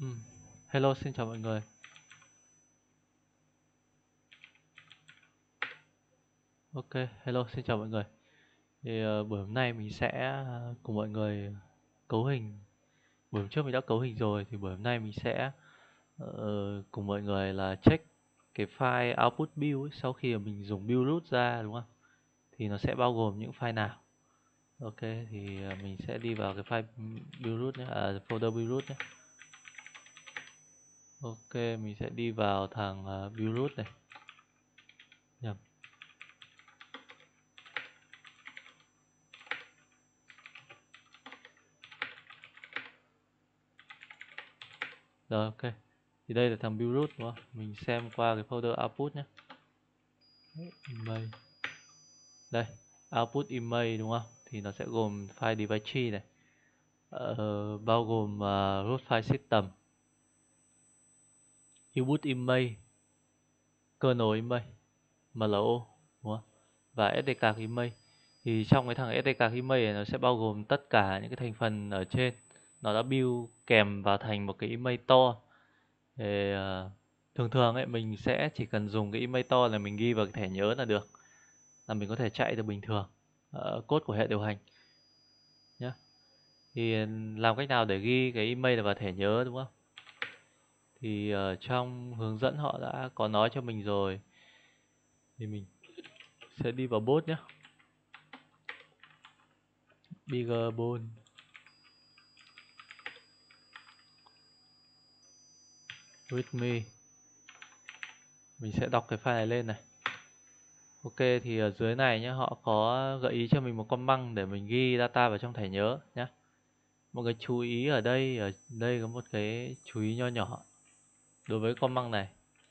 Ừm, Hello, xin chào mọi người. Ok, hello, xin chào mọi người. Buổi hôm nay mình sẽ cùng mọi người cấu hình. Buổi hôm trước mình đã cấu hình rồi, thì buổi hôm nay mình sẽ cùng mọi người là check cái file output build ấy, sau khi mà mình dùng build root ra, đúng không? Thì nó sẽ bao gồm những file nào? Ok, thì mình sẽ đi vào cái file build root nhé, folder build root nhé. Ok, mình sẽ đi vào thằng build root này. Nhầm. Rồi, ok. Thì đây là thằng build root, đúng không? Mình xem qua cái folder output nhé. Image. Đây, output image, đúng không? Thì nó sẽ gồm file device tree này, bao gồm root file system, input image, kernel image, MLO, đúng không? Và SD card image. Thì trong cái thằng SD card image này nó sẽ bao gồm tất cả những cái thành phần ở trên. Nó đã build kèm vào thành một cái image to. Thì thường thường ấy mình sẽ chỉ cần dùng cái image to là mình ghi vào cái thẻ nhớ là được, là mình có thể chạy được bình thường code của hệ điều hành nhé. Thì làm cách nào để ghi cái email vào thẻ nhớ, đúng không? Thì trong hướng dẫn họ đã có nói cho mình rồi. Thì mình sẽ đi vào bot nhé. Bigger bold readme. Mình sẽ đọc cái file này lên này. Ok, thì ở dưới này nhé, họ có gợi ý cho mình một command để mình ghi data vào trong thẻ nhớ nhé. Một cái chú ý ở đây có một cái chú ý nho nhỏ đối với command này.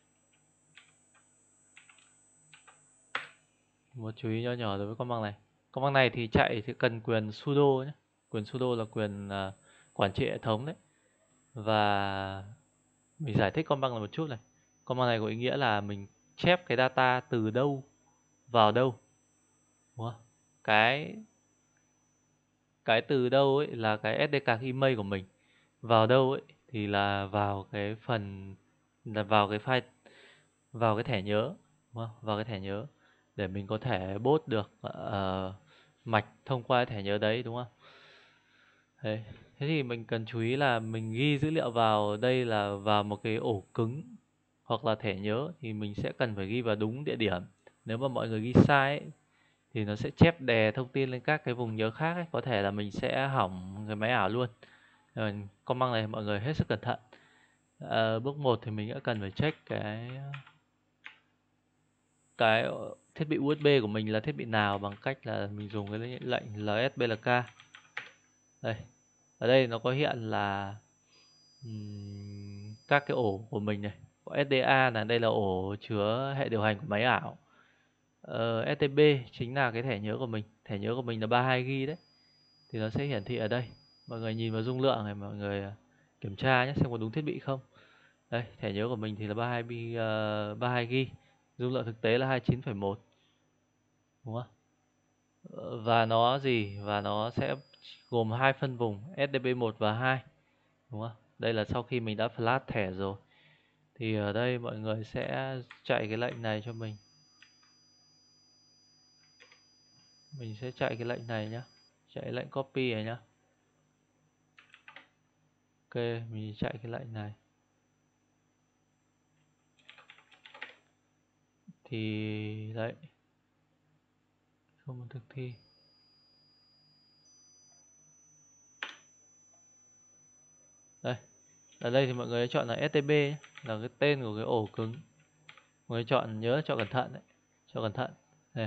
Một chú ý nho nhỏ đối với command này. Command này thì chạy thì cần quyền sudo nhé. Quyền sudo là quyền quản trị hệ thống đấy. Và mình giải thích command là một chút này. Command này có ý nghĩa là mình chép cái data từ đâu vào đâu, đúng không? Cái từ đâu ấy là cái SD card email của mình, vào đâu ấy thì là vào cái phần, là vào cái file, vào cái thẻ nhớ, đúng không? Vào cái thẻ nhớ để mình có thể bot được mạch thông qua cái thẻ nhớ đấy, đúng không? Đấy. Thế thì mình cần chú ý là mình ghi dữ liệu vào đây là vào một cái ổ cứng hoặc là thẻ nhớ thì mình sẽ cần phải ghi vào đúng địa điểm. Nếu mà mọi người ghi sai ấy, thì nó sẽ chép đè thông tin lên các cái vùng nhớ khác ấy. Có thể là mình sẽ hỏng cái máy ảo luôn. Command này mọi người hết sức cẩn thận. Bước 1 thì mình đã cần phải check cái thiết bị USB của mình là thiết bị nào bằng cách là mình dùng cái lệnh lsblk. Đây, ở đây nó có hiện là các cái ổ của mình này. Có SDA là đây là ổ chứa hệ điều hành của máy ảo. STB chính là cái thẻ nhớ của mình. Thẻ nhớ của mình là 32GB đấy. Thì nó sẽ hiển thị ở đây. Mọi người nhìn vào dung lượng này, mọi người kiểm tra nhé xem có đúng thiết bị không. Đây, thẻ nhớ của mình thì là 32GB. Dung lượng thực tế là 29,1, đúng không? Và nó gì? Và nó sẽ gồm hai phân vùng SDB1 và 2, đúng không? Đây là sau khi mình đã flash thẻ rồi. Thì ở đây mọi người sẽ chạy cái lệnh này cho mình. Mình sẽ chạy cái lệnh này nhá. Chạy lệnh copy này nhá. Ok, mình chạy cái lệnh này. Thì đấy, không thực thi. Đây, ở đây thì mọi người chọn là STB nhé, là cái tên của cái ổ cứng. Mọi người chọn, nhớ chọn cẩn thận đấy, cho cẩn thận. Đây.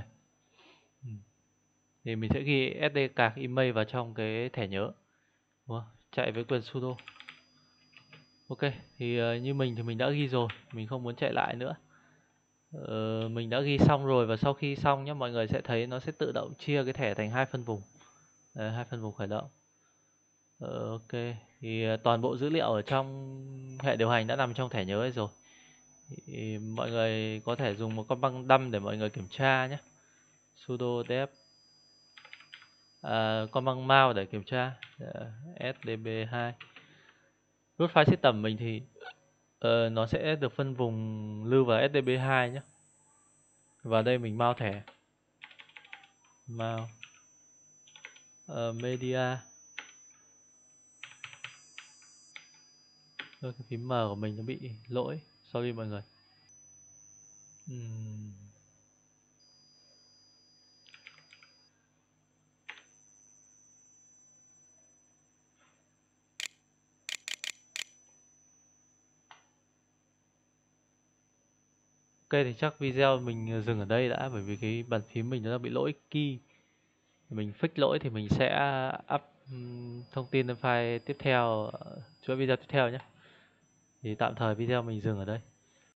Thì mình sẽ ghi SD card email vào trong cái thẻ nhớ, đúng không? Chạy với quyền sudo. Ok, thì như mình thì mình đã ghi rồi, mình không muốn chạy lại nữa. Mình đã ghi xong rồi, và sau khi xong nhé, mọi người sẽ thấy nó sẽ tự động chia cái thẻ thành hai phân vùng. Đấy, hai phân vùng khởi động. Ok, thì toàn bộ dữ liệu ở trong hệ điều hành đã nằm trong thẻ nhớ ấy rồi. Thì mọi người có thể dùng một con băng dump để mọi người kiểm tra nhé. Sudo dep con băng mouse để kiểm tra sdb2. root file system mình thì nó sẽ được phân vùng lưu vào SDB2 nhé. Vào đây mình mouse thẻ, mouse media. Cái phím M của mình nó bị lỗi, sorry mọi người. Ok thì chắc video mình dừng ở đây đã, bởi vì cái bàn phím mình nó đang bị lỗi key. Mình fix lỗi thì mình sẽ up thông tin lên file tiếp theo, chuỗi video tiếp theo nhé. Thì tạm thời video mình dừng ở đây.